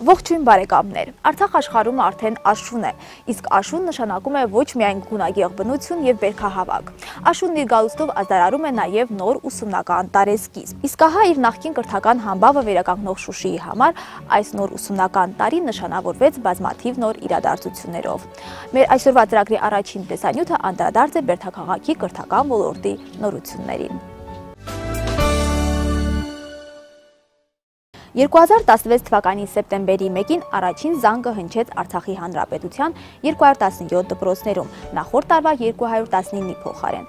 Ողջույն բարեկամներ, Արցախ աշխարհում արդեն աշուն է, իսկ աշուն նշանակում է ոչ միայն գունագեղ բնություն եւ բերքահավաք։ Աշունն իր գալուստով ազդարարում է նաեւ նոր ուսումնական տարեսկիզբ։ Իսկ ահա իր նախկին կրթական համբավը վերականգնող Շուշիի համար այս նոր ուսումնական տարին նշանավորվեց բազմաթիվ նոր իրադարձություններով։ Մեր այսօրվա ծրագրի առաջին տեսանյութը անդրադարձ է Բերդաքաղաքի կրթական ոլորտի նորություններին։ 2016 թվականի սեպտեմբերի 1-ին առաջին զանգը հնչեց Արցախի Հանրապետության 217 դպրոցներում, նախորդ տարվա 219-ի փոխարեն։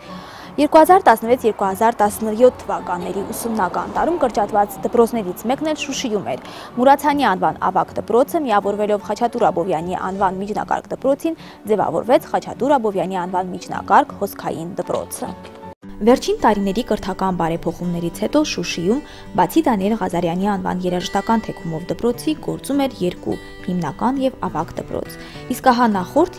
2016-2017 թվականների ուսումնական տարում կրճատված դպրոցներից մեկն էլ Շուշիում էր։ Մուրացյանի անվան ավագ դպրոցը միավորվելով Խաչատուր Աբովյանի անվան միջնակարգ դպրոցին ձևավորվեց Խաչատուր Աբովյանի անվան միջնակարգ հոսքային դպրոցը։ Վերջին տարիների կրթական բարեփոխումներից հետո Շուշիում, բացի Դանիել Ղազարյանի անվան երաժշտական թեքումով դպրոցի, գործում էր երկու հիմնական եւ ավագ դպրոց։ Իսկ ահա նախորդ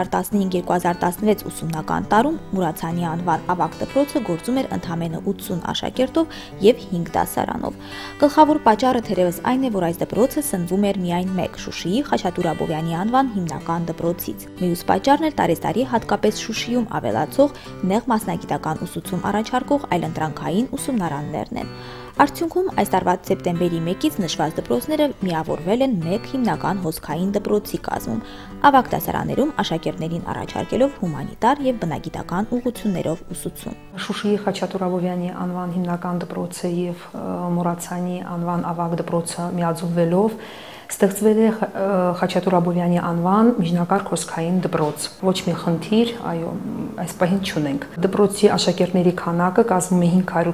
2015-2016 ուսումնական տարում Մուրացյանի անվան ավագ դպրոցը գործում էր ընդամենը 80 աշակերտով եւ 5 դասարանով։ Գլխավոր պատճառը թերևս այն է, որ այս դպրոցը սնվում էր միայն մեկ Շուշիի Խաչատուր Աբովյանի անվան հիմնական դպրոցից։ Մյուս պատճառն էր տարեստարի հատկապես Շուշիում ավելացող նեղ մասնագիտական ուսուցում առաջարկող այլընտրանքային ուսումնարաններն են։ Արդյունքում այս տարվա սեպտեմբերի 1-ից նշված դպրոցները միավորվել են մեկ հիմնական հոսքային դպրոցի կազմում, ավագ դասարաններում աշակերտներին առաջարկելով հումանիտար եւ բնագիտական ուղղություններով ուսուցում։ Շուշիի Խաչատուր Աբովյանի անվան հիմնական դպրոցը եւ Մուրացյանի անվան ավագ դպրոցը միաձուլվելով ստեղծվել է Խաչատուր Աբովյանի անվան միջնակարգ հոսքային դպրոց։ Ոչ մի խնդիր, այո, այս պահին չունենք։ Դպրոցի աշակերտների քանակը կազմում է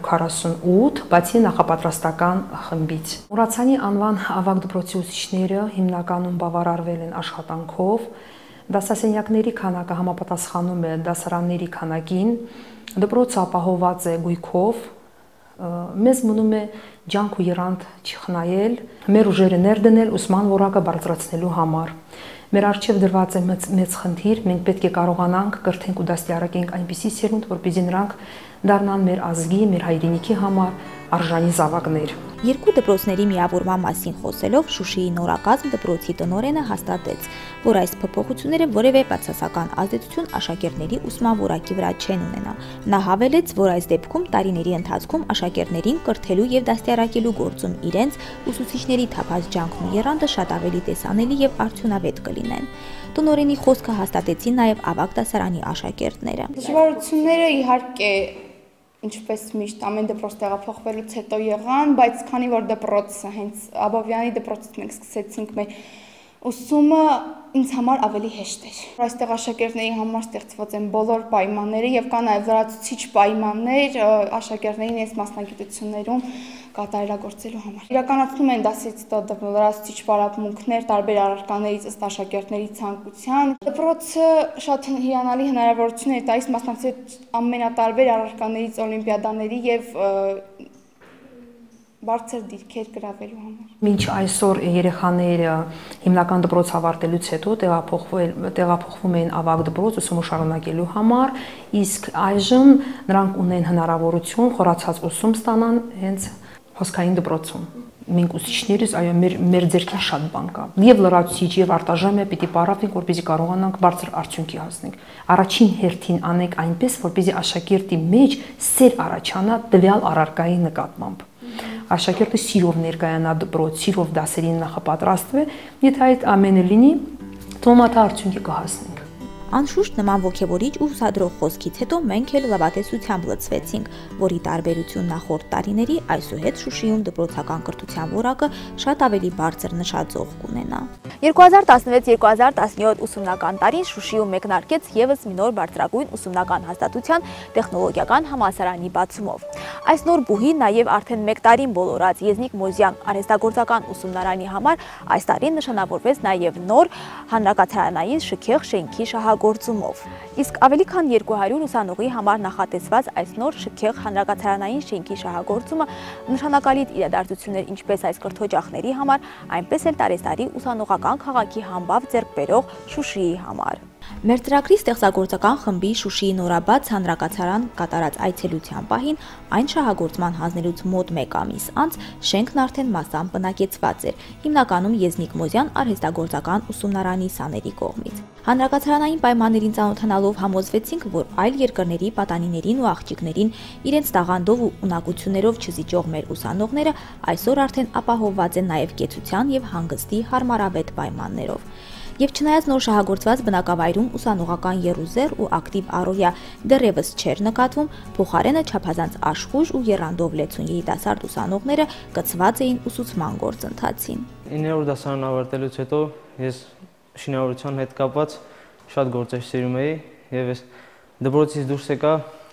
548, բացի նախապատրաստական խմբից։ Մուրացյանի անվան ավագ դպրոցի ուսուցիչները հիմնականում բավարարվել են աշխատանքով։ Դասասենյակների քանակը համապատասխանում է դասարանների քանակին։ Դպրոցը ապահովված է գույքով։ Մեզ մնում է ջանք ու երանդ չխնայել, մեր ուժերը ներդնել ուսման որակը բարձրացնելու համար։ Մեր առջև դրված է մեծ խնդիր, մենք պետք է կարողանանք կրթենք ու դաստիարակենք այնպիսի սերունդ, որպեսզի նրանք դառնան մեր ազգի, մեր հայրենիքի համար արժանի զավակներ։ Երկու դպրոցների միավորման մասին խոսելով Շուշիի նորակազմ դպրոցի տնօրենը հաստատեց, որ այս փոփոխությունները որևէ բացասական ազդեցություն աշակերտների ուսման որակի վրա չեն ունենա։ Նա հավելեց, որ այս դեպքում տարիների ընթացքում աշակերտներին կրթելու եւ դաստիարակելու գործում իրենց ուսուցիչների թափած ջանքն ու եռանդը շատ ավելի տեսանելի եւ արդյունավետ կլինեն։ Տնօրենի խոսքը հաստատեցին նաեւ ավագ դասարանի աշակերտները։ Դժվարությունները իհարկե ինչպես միշտ ամեն դպրոց տեղափոխվելուց հետո եղան, բայց քանի որ դպրոցը հենց Աբովյանի դպրոցից մենք սկսեցինք մեր ուսումը, ինձ համար ավելի հեշտ էր։ Այստեղ աշակերտների համար ստեղծված են բոլոր պայմանները եւ կա նաեւ լրացուցիչ պայմաններ աշակերտներին այս մասնագիտություններում կատարելագործելու համար։ Իրականացնում են դասից լրացուցիչ պարապմունքներ տարբեր առարկաներից ըստ աշակերտների ցանկության։ Դպրոցը շատ հիանալի հնարավորություն է տալիս մասնակցել ամենատարբեր առարկաներից օլիմպիադաների եւ բարձր դիրքեր գրավելու համար։ Մինչ այսօր երեխաները հիմնական դպրոց ավարտելուց հետո տեղափոխվում են ավագ դպրոց ուսումը շարունակելու համար, իսկ այժմ նրանք ունեն հնարավորություն խորացած ուսում ստանան հենց հոսքային դպրոցում։ Մենք ուսուցիչներս, այո, մեր ձեռքին շատ բան կա։ Եվ լրացուցիչ, եւ արտաժամը պիտի պարապենք, որպեսզի կարողանանք բարձր արդյունքի հասնենք։ Առաջին հերթին անենք այնպես, որպեսզի աշակերտի մեջ սեր առաջանա տվյալ առարկայի նկատմամբ։ Աշակերտը սիրով ներկայանա դպրոց, սիրով դասերին նախապատրաստվի, եթե այդ ամենը լինի, տոմատա արդյունքի կհասնենք։ Անշուշտ նման ոգևորիչ ու ուսադրող խոսքից հետո մենք էլ լավատեսությամբ լցվեցինք, որի տարբերություն նախորդ տարիների այսուհետ Շուշիում դպրոցական կրթության որակը շատ ավելի բարձր նշաձող կունենա։ 2016-2017 ուսումնական տարին Շուշիում մեկնարկեց եւս մի նոր բարձրագույն ուսումնական հաստատության տեխնոլոգիական համալսարանի բացումով։ Այս նոր բուհի նաեւ արդեն 1 տարին բոլորած Եզնիկ Մոզյան արհեստագործական ուսումնարանի համար այս տարին նշանավորվեց նաեւ նոր հանրակացարանային շքեղ շենքի շահագործումով։ Իսկ ավելի քան 200 ուսանողի համար նախատեսված այս նոր շքեղ հանրակացարանային շենքի շահագործումը նշանակալի իրադարձություններ ինչպես այս կրթօջախների համար, այնպես էլ տարեստարի ուսանողական քաղաքի համբավ ձեռք բերող Շուշիի համար։ Մեր ծրագրի ստեղծագործական խմբի Շուշիի նորաբաց հանրակացարան կատարած այցելության պահին այն շահագործման հանձնելուց մոտ 1 ամիս անց շենքն արդեն մասամբ բնակեցված էր, հիմնականում Եզնիկ Մոզյան արհեստագործական ուսումնարանի սաների կողմից։ Հանրակացարանային պայմաններին ծանոթանալով համոզվեցինք, որ այլ երկրների պատանիներին ու աղջիկներին իրենց տաղանդով ու ունակություններով չզիջող մեր ուսանողները այսօր արդեն ապահովված են նաև կեցության եւ հանգստի հարմարավետ պայմաններով։ Եվ չնայած նոր շահագործված բնակավայրում ուսանողական եռուզեռ ու ակտիվ առօրյա դեռևս չէր նկատվում, փոխարենը չափազանց աշխույժ ու եռանդով լեցուն երիտասարդ ուսանողները կցված էին ուսուցման գործընթացին։ 9-րդ դասարան ավարտելուց հետո ես շինարարության հետ կապված շատ գործեր սիրում էի եւ ես դպրոցից դուրս եկա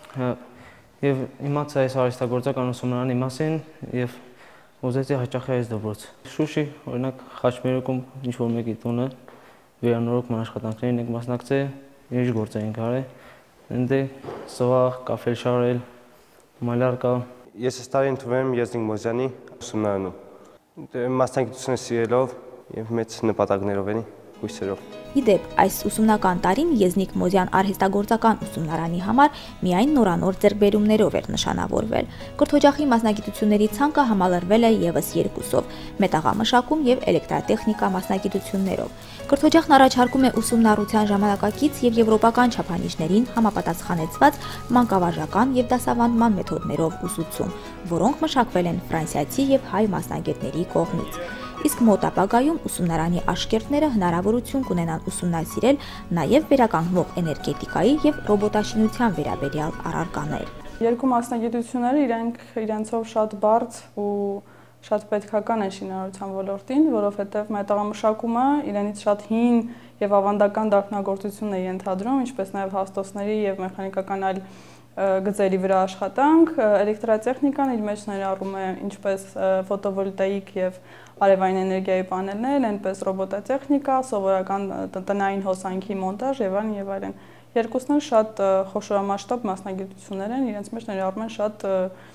եւ իմացա այս արհեստագործական ուսումնարանի մասին եւ ուզեցի հաճախել այս դպրոց։ Շուշի, օրինակ Խաչմերուկում ինչ որ մեկի տունը վերանորոգման աշխատանքներին ենք մասնակցել, ինչ գործ ենք արել, ընդ սվաղ, կաֆել շարել, մալար կա։ Ես այս տարի ընդունվել եմ Եզնիկ Մոզյանի ուսումնարանում։ Մասնագիտությունը սիրելով եւ մեծ նպատակներով էի, հույսերով։ Իդեպ, այս ուսումնական տարին Եզնիկ Մոզյան արհեստագործական ուսումնարանի համար միայն նորանոր ձեռքբերումներով էր նշանավորվել։ Կրթօջախի մասնագիտությունների ցանկը համալրվել է եւս 2-ով՝ մետաղամշակում եւ էլեկտրատեխնիկա մասնագիտություններով։ Կրթօջախն առաջարկում է ուսումնառության ժամանակակից եւ եվրոպական չափանիշներին համապատասխանեցված մանկավարժական եւ դասավանդման մեթոդներով ուսուցում, որոնք մշակվել են ֆրանսիացի եւ հայ մասնագետների կողմից։ Իսկ մոտ ապագայում ուսումնարանի աշկերտները հնարավորություն կունենան ուսումնասիրել նաև վերականգնող էներգետիկայի եւ ռոբոտաշինության վերաբերյալ առարկաներ։ Երկու մասնագիտությունները իրենցով շատ բարձ ու շատ պետքական են շինարարության ոլորտին, որովհետև մետաղամշակումը իրենից շատ հին եւ ավանդական դարբնագործություն է ենթադրում, ինչպես նաև հաստոցների եւ մեխանիկական այլ գծերի վրա աշխատանք, էլեկտրատեխնիկան իր մեջ ներառում է ինչպես ֆոտովոլտաիկ եւ արևային էներգիայի պանելներ, այնպես ռոբոտատեխնիկա, սովորական տնային հոսանքի մոնտաժ եւ այլն եւ այլն։ Երկուսն էլ շատ խոշորամասշտաբ մասնագիտություններ են, իրենց մեջ ներառում են շատ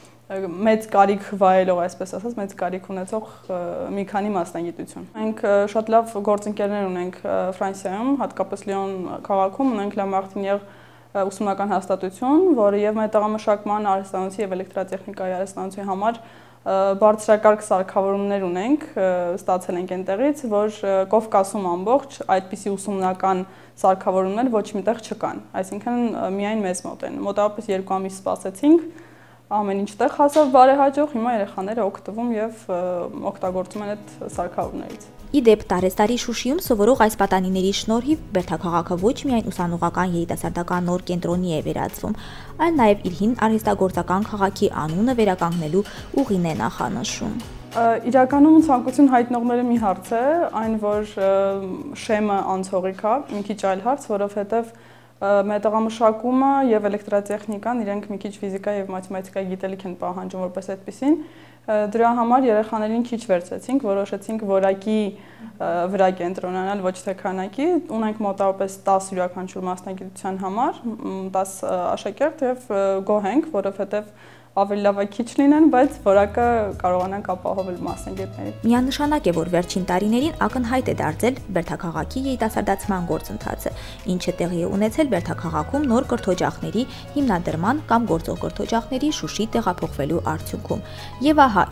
մեծ կարիք վայելող, այսպես ասած, մեծ կարիք ունեցող մի քանի մասնագիտություն։ Մենք շատ լավ գործընկերներ ունենք Ֆրանսիայում, հատկապես Լիոն քաղաքում ունենք Լա Մարտինյեղ ուսումնական հաստատություն, որը եւ մետաղամշակման արհեստանոցի եւ էլեկտրատեխնիկայի արհեստանոցի համար բարձրակարգ սարքավորումներ ունենք, ստացել ենք այնտեղից, որ Կովկասում ամբողջ այդպիսի ուսումնական սարքավորումներ ոչ միտեղ չկան, այսինքն միայն մեզ մոտ են։ Մոտավորապես 2 ամիս սպասեցինք, ամեն ինչ տեղ հասավ բարեհաջող, հիմա երեխաները օգտվում եւ օգտագործում են այդ սարքավորումներից։ Իդեպ տարեստարի Շուշիում սովորող այս պատանիների շնորհիվ Բերդաքաղաքը ոչ միայն ուսանողական երիտասարդական նոր կենտրոնի է վերածվում, այլ նաև իր հին արհեստագործական քաղաքի անունը վերականգնելու ուղին է նախանշում։ Իրականում ցանկություն հայտնողները մի հարց է, այն որ շեմը անցողիկ է, մի քիչ այլ հարց, որովհետև մետաղամշակումը եւ էլեկտրատեխնիկան իրենք մի քիչ ֆիզիկա եւ մաթեմատիկայի գիտելիք են պահանջում որպես այդպեսին։ Դրա համար երեխաներին քիչ վերցեցինք, որոշեցինք որակի վրա կենտրոնանալ, ոչ թե քանակի։ Ունենք մոտավորապես 10 յուրաքանչյուր մասնագիտության համար, 10 աշակերտ եւ գոհ ենք, որովհետեւ ավելի լավ է քիչ լինեն, բայց որակը կարողանանք ապահովել մասնագետների։ Միանշանակ է, որ վերջին տարիներին ակնհայտ է դարձել Բերդաքաղաքի երիտասարդացման գործընթացը, ինչը տեղի է ունեցել Բերդաքաղաքում նոր կրթօջախների հիմնադրման կամ գործող կրթօջախների Շուշի տեղափոխվելու արդյունքում։ Եվ ահա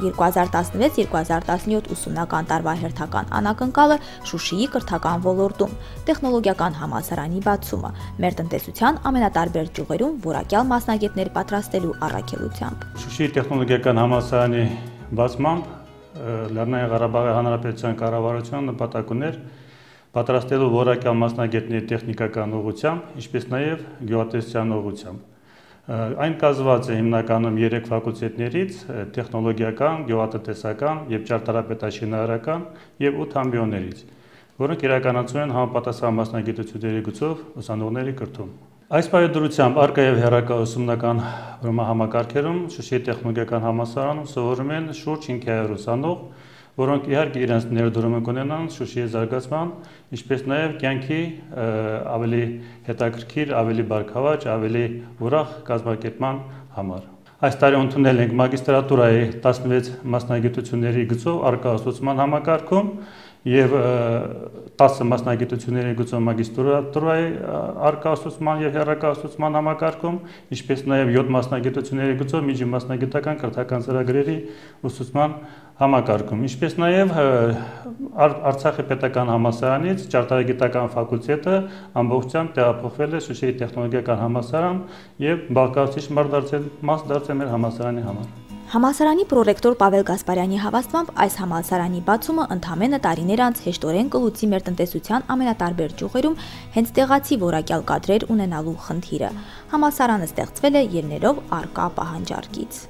2016-2017 ուսումնական տարվա հերթական անակնկալը Շուշիի կրթական ոլորտում, տեխնոլոգիական համալսարանի բացումը, մեր տնտեսության ամենատարբեր ճյուղերում որակյալ մասնագետներ պատրաստելու առաքելությամբ։ Շուշիի տեխնոլոգիական համալսարանի բացմամբ Լեռնային Ղարաբաղի Հանրապետության կառավարության նպատակ ուներ պատրաստելու որակյալ մասնագետների տեխնիկական ուղղությամբ, ինչպես նաև գյուղատնտեսության ուղղությամբ։ Այն կազմված է հիմնականում 3 ֆակուլտետներից՝ տեխնոլոգիական, գյուղատնտեսական եւ ճարտարապետաշինարարական եւ 8 ամբիոններից, որոնք իրականացում են համապատասխան մասնագիտությունների գծով ուսանողների կրթում։ Այս պայմանությամբ առկա եւ հեռակա ուսումնական համակարգերում Շուշիի տեխնոլոգիական համալսարանում սովորում են շուրջ 500 ուսանող, որոնք իհարկե իրենց ներդրումը կունենան Շուշիի զարգացման, ինչպես նաև կյանքի ավելի հետաքրքիր, ավելի բարգավաճ, ավելի ուրախ կազմակերպման համար։ Այս տարի ընդունել ենք մագիստրատուրայի 16 մասնագիտությունների գծով առկա ուսուցման համակարգում եւ 10 մասնագիտությունների գծով մագիստրատուրայի արկայացուցման եւ հեռակայացուցման համակարգում, ինչպես նաեւ 7 մասնագիտությունների գծով միջմասնագիտական կրթական ծրագրերի ուսուցման համակարգում, ինչպես նաեւ Արցախի պետական համալսարանից ճարտարագիտական ֆակուլտետը ամբողջությամբ տեղափոխվել է Շուշիի տեխնոլոգիական համալսարան եւ բաղկացուցիչ մաս դարձել մեր համալսարանի համար։ Համալսարանի պրոռեկտոր Պավել Գասպարյանի հավաստմամբ այս համալսարանի բացումը ընդամենը տարիներ անց հեշտորեն կլուծի մեր տնտեսության ամենատարբեր ճյուղերում հենց տեղացի որակյալ կադրեր ունենալու խնդիրը։ Համալսարանը ստեղծվել է ելնելով առկա պահանջարկից։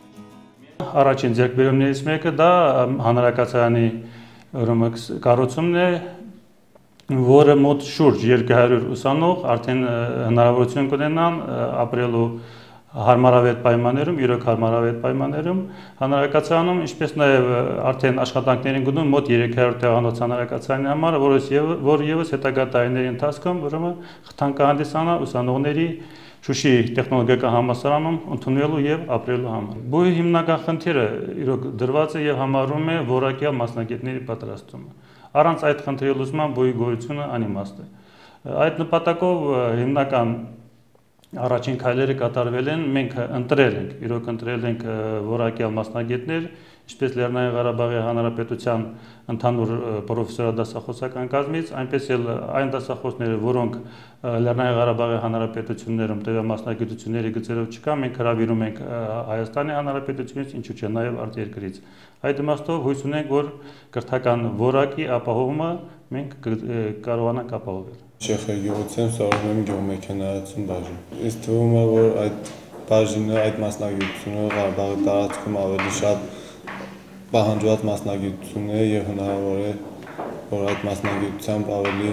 Առաջին ձեռքբերումներից մեկը դա հանրակացարանի կառուցումն է, որը մոտ շուրջ 200 ուսանող արդեն հնարավորություն կունենան ապրելու հարմարավետ պայմաններում, յուրոք հարմարավետ պայմաններում հանրակացարանում, ինչպես նաև արդեն աշխատանքներին գնում մոտ 300 տեղանոց հանրակացարանի համար, որ եւս հետագա տարիների ընթացքում ուրեմն խթան կհանդիսանա ուսանողների Շուշիի տեխնոլոգիական համալսարանում ընդունելու եւ ապրելու համար։ Բույի հիմնական խնդիրը իրոք դրված է եւ համարվում է որակյալ մասնագետների պատրաստումը։ Առանց այդ խնդրի լուծման բույի գոյությունը անիմաստ է։ Այդ նպատակով հիմնական առաջին քայլերը կատարվել են, մենք իրոք ընտրել ենք որակյալ մասնագետներ, ինչպես Լեռնային Ղարաբաղի Հանրապետության ընդհանուր պրոֆեսորադասախոսական կազմից, այնպես էլ այն դասախոսները, որոնք Լեռնային Ղարաբաղի Հանրապետություններում տվյալ մասնագիտությունների գծերով չկան, մենք հրավիրում ենք Հայաստանի Հանրապետությունից, ինչու՞ չէ նաև արտերկրից։ Այդ իմաստով հույս ունենք, որ կրթական որակի ապահովումը մենք կարողանանք ապահովել։ Չեխիայի գյուղացիեմ սովորում եմ գյուղմեքենայացություն բաժին։ Ինձ թվում է, որ այդ բաժինը, այդ մասնագիտությունը Ղարաբաղի տարածքում ավելի շատ պահանջված մասնագիտություն է եւ հնարավոր է, որ այդ մասնագիտությամբ ավելի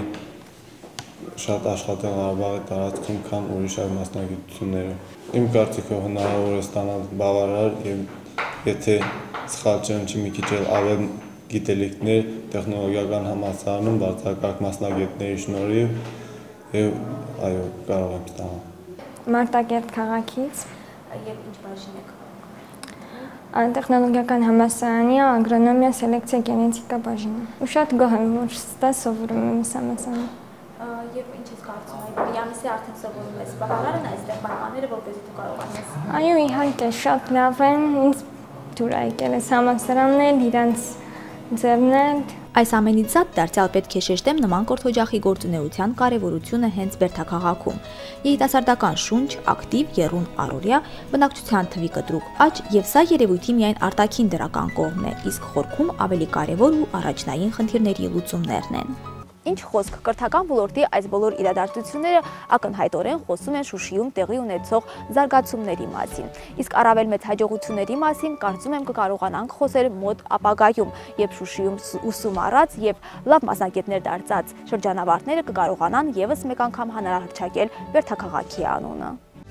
շատ աշխատել Ղարաբաղի տարածքում, քան ուրիշ այլ մասնագիտությունները։ Իմ կարծիքով հնարավոր է ստանալ բավարար եւ եթե սխալ չեմ, մի քիչ ավելի գիտելիքներ տեխնոլոգիական համալսարանում բարձրակարգ մասնագետների շնորհիվ եւ այո կարող եմ ստանալ։ Մարտակերտ քաղաքից Եվ ինչ բաժին եք։ Տեխնոլոգիական համալսարանի ագրոնոմիա, սելեկցիա, գենետիկա բաժինը։ Ու շատ գոհ եմ, որ ստա սովորում եմ համալսարանում։ Եվ ինչ ես կարծում, յամիսի արդեն սովորում ես, բավարար են այստեղ պայմանները, որպեսզի դու կարողանաս։ Այո, իհարկե, շատ լավ են, ինձ դուր եկել է համալսարանն էլ, իրանց ձևն էլ։ Այս ամենից զատ դարձյալ պետք է շեշտեմ նման կորթօջախի գործունեության կարևորությունը հենց Բերդաքաղաքում։ Երիտասարդական շունչ, ակտիվ, եռուն առօրյա, բնակչության թվի կտրուկ աճ եւ սա երևույթի միայն արտաքին դրական կողմն է, իսկ խորքում ավելի կարևոր ու առաջնային խնդիրների լուծումներն են։ Ինչ խոսք, կրթական ոլորտի այս բոլոր իրադարձությունները ակնհայտորեն խոսում են Շուշիում տեղի ունեցող զարգացումների մասին։ Իսկ առավել մեծ հաջողությունների մասին կարծում եմ կկարողանանք խոսել մոտ ապագայում, երբ Շուշիում ուսում առած եւ լավ մասնագետներ դարձած շրջանավարտները կկարողանան եւս մեկ անգամ հանրահռչակել Բերդաքաղաքի անունը։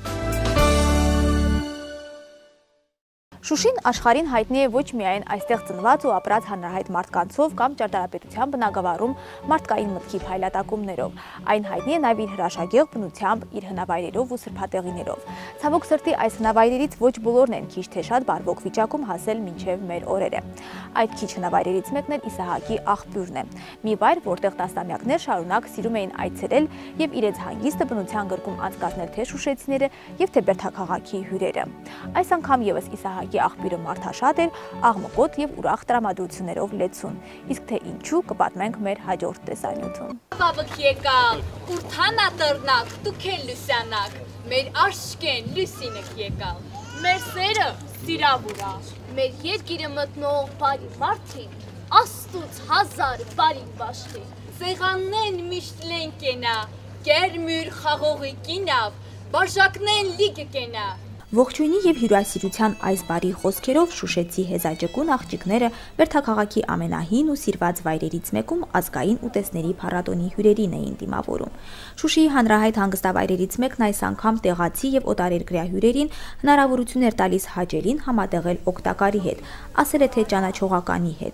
Շուշին աշխարհին հայտնի է ոչ միայն այստեղ ծնված ու ապրած հանրահայտ մարդկանցով կամ ճարտարապետության բնագավառում մարդկային մտքի փայլատակումներով, այն հայտնի է նաև իր հրաշագեղ բնությամբ, իր հնավայրերով ու սրբատեղիներով։ Ցավոք սրտի այս հնավայրերից ոչ բոլորն են քիչ թե շատ բարվոք վիճակում հասել մինչև մեր օրերը։ Այդ քիչ հնավայրերից մեկն էլ Իսահակի աղբյուրն է։ Մի վայր, որտեղ տասնամյակներ շարունակ սիրում էին այցելել եւ իրենց հանգիստը բնության գրկում անցկացնել թե շուշեցիները եւ թե Բերդաքաղաքի հյուրերը։ Այս անգամ եւս Իսահակի աղբյուրը մարդաշատ էր, աղմկոտ եւ ուրախ տրամադրություններով լեցուն։ Իսկ թե ինչու կպատմենք մեր հաջորդ տեսանյութում։ Բաբք եկալ, ուրթանա տրնակ, դուք էլ լուսանակ, մեր աշկեն լուսինք եկալ, մեր սերը սիրավուրա, մեր երկիրը մտնող բարի մարդին, աստուց հազար բարի բաշխի, սեղաննեն միշտ լեն կենա, կերմյուր խաղողի կինավ, բաժակնեն լիգ կենա, Ողջույնի եւ հյուրասիրության այս բարի խոսքերով շուշեցի հեզաջկուն աղջիկները Բերդաքաղաքի ամենահին ու սիրված վայրերից մեկում ազգային ուտեստների փառատոնի հյուրերին էին դիմավորում։ Շուշիի հանրահայտ հանգստավայրերից մեկն այս անգամ տեղացի եւ օտարերկրյա հյուրերին հնարավորություն էր տալիս հաճելին համատեղել օգտակարի հետ, ասել է թե ճանաչողականի հետ։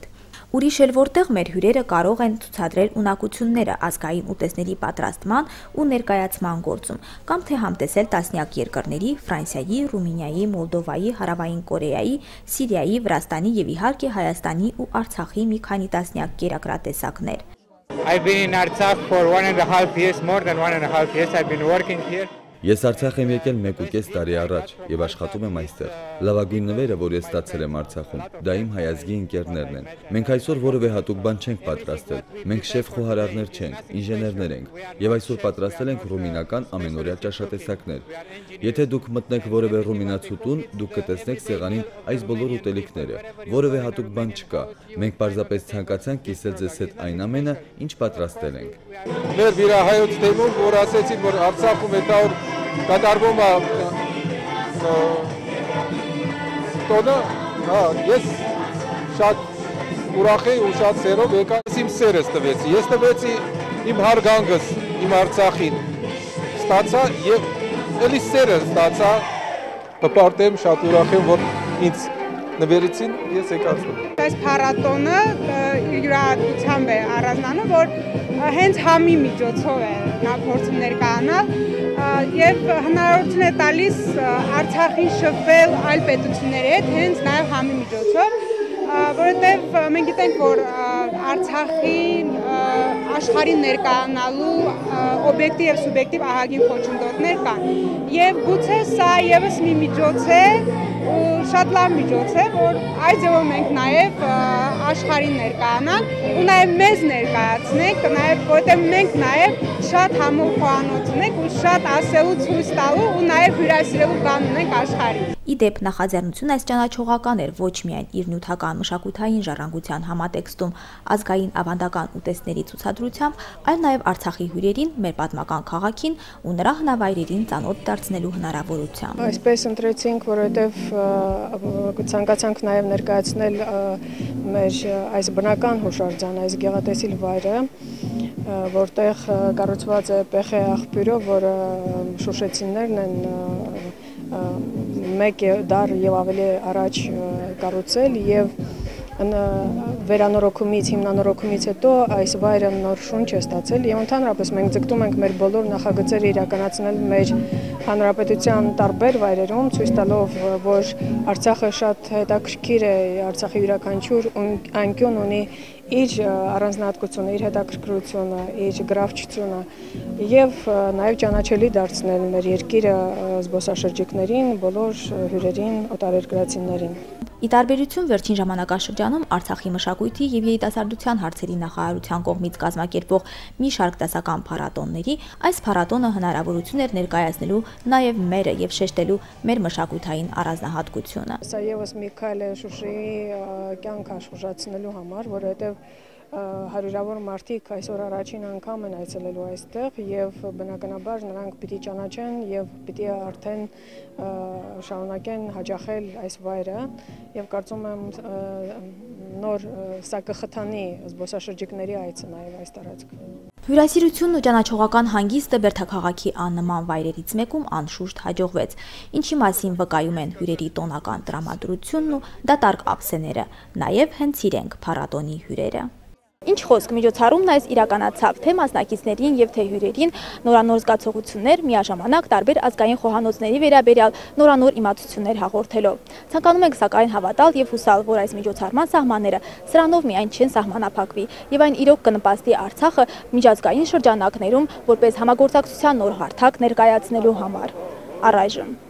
Ուրիշ էլ որտեղ մեր հյուրերը կարող են ցուցադրել ունակությունները ազգային ուտեստների պատրաստման ու ներկայացման գործում, կամ թե համտեսել տասնյակ երկրների՝ Ֆրանսիայի, Ռումինիայի, Մոլդովայի, Հարավային Կորեայի, Սիրիայի, Վրաստանի եւ իհարկե Հայաստանի ու Արցախի մի քանի տասնյակ կերակրատեսակներ։ I've been in Artsakh for 1.5 years, more than 1.5 years. I've been working here. Ես Արցախ եմ եկել 1.5 տարի առաջ եւ աշխատում եմ այստեղ։ Լավագույն նվերը, որ ես ստացել եմ Արցախում, դա իմ հայազգի ընկերներն են։ Մենք այսօր որևէ հատուկ բան չենք պատրաստել։ Մենք շեֆ-խոհարարներ չենք, ինժեներներ ենք եւ այսօր պատրաստել ենք ռումինական ամենօրյա ճաշատեսակներ։ Եթե դուք մտնեք որևէ ռումինացու տուն, դուք կտեսնեք սեղանին այս բոլոր ուտելիքները։ Որևէ հատուկ բան չկա։ Մենք պարզապես ցանկացանք կիսել ձեզ հետ այն ամենը, ինչ պատրաստել ենք։ Մեր վիրահայոց թեմում, որ ասեցին, որ Արցախում հետագայում կատարվում է տոնը, ես շատ ուրախ եմ ու շատ սերով եկա, իմ սերս տվեցի, ես տվեցի իմ հարգանքս իմ Արցախին, ստացա եւ էլի սերը ստացա, հպարտեմ, շատ ուրախ եմ, որ ինձ նվերեցին, ես եկացնում։ Այս փառատոնը յուրահատկությամբ է առանձնանում, որ հենց համի միջոցով է նա փորձում ներկայանալ եւ հնարավորություն է տալիս Արցախին շփվել այլ պետությունների հետ հենց նաեւ համի միջոցով, որովհետեւ մենք գիտենք, որ Արցախին աշխարհին ներկայանալու օբյեկտիվ եւ սուբյեկտիվ ահագին խոչընդոտներ կան եւ գուցե սա եւս մի միջոց է ու շատ լավ միջոց է, որ այս ձևով մենք նաև աշխարհին ներկայանանք ու նաև մեզ ներկայացնենք, նաև որտեղ մենք նաև շատ համով խոհանոց ունենք ու շատ ասելու ցույց տալու ու նաև հյուրասիրելու բան ունենք աշխարհին։ Իդեպ նախաձեռնությունը այս ճանաչողական էր ոչ միայն իր նյութական մշակութային ժառանգության համատեքստում ազգային ավանդական ուտեստների ցուցադրությամբ, այլ նաև Արցախի հյուրերին, մեր պատմական քաղաքին ու նրա հնավայրերին ծանոթ դարձնելու հնարավորությամբ։ Այսպես ընտրեցինք, որովհետև ցանկացանք նաև ներկայացնել մեր այս բնական հուշարձանը, այս գեղատեսիլ վայրը, որտեղ կառուցված է Պեխե աղբյուրով, որը շուշեցիներն են մեկ դար եւ ավելի առաջ կառուցել եւ վերանորոգումից, հիմնանորոգումից հետո այս վայրը նոր շունչ է ստացել եւ ընդհանրապես մենք ձգտում ենք մեր բոլոր նախագծերը իրականացնել մեր հանրապետության տարբեր վայրերում, ցույց տալով, որ Արցախը շատ հետաքրքիր է, Արցախի յուրաքանչյուր անկյուն ունի իր առանձնահատկությունը, իր հետաքրքրությունը, իր գրավչությունը եւ նաեւ ճանաչելի դարձնել մեր երկիրը զբոսաշրջիկներին, բոլոր հյուրերին, օտարերկրացիներին։ Ի տարբերություն վերջին ժամանակաշրջանում Արցախի մշակույթի եւ երիտասարդության հարցերի նախարարության կողմից կազմակերպվող մի շարք դասական փառատոնների, այս փառատոնը հնարավորություն էր ներկայացնելու նաեւ մերը եւ շեշտելու մեր մշակութային առանձնահատկությունը։ Սա եւս մի քայլ է Շուշիի կյանք աշխուժացնելու համար, որովհետեւ հարյուրավոր մարդիկ այսօր առաջին անգամ են այցելելու այստեղ եւ բնականաբար նրանք պիտի ճանաչեն եւ պիտի արդեն շարունակեն հաճախել այս վայրը եւ կարծում եմ նոր սա կխթանի զբոսաշրջիկների այցը նաեւ այս տարածքում։ Հյուրասիրությունն ու ճանաչողական հանգիստը Բերդաքաղաքի աննման վայրերից մեկում անշուշտ հաջողվեց, ինչի մասին վկայում են հյուրերի տոնական տրամադրությունն ու դատարկ ափսեները, նաեւ հենց իրենք փառատոնի հյուրերը։ Ինչ խոսք, միջոցառումն այս իրականացավ թե մասնակիցներին եւ թե հյուրերին նորանոր զգացողություններ, միաժամանակ տարբեր ազգային խոհանոցների վերաբերյալ նորանոր իմացություններ հաղորդելով։ Ցանկանում ենք սակայն հավատալ եւ հուսալ, որ այս միջոցառման սահմանները սրանով միայն չեն սահմանափակվի եւ այն իրոք կնպաստի Արցախը միջազգային շրջանակներում որպես համագործակցության նոր հարթակ ներկայացնելու համար։ Առայժմ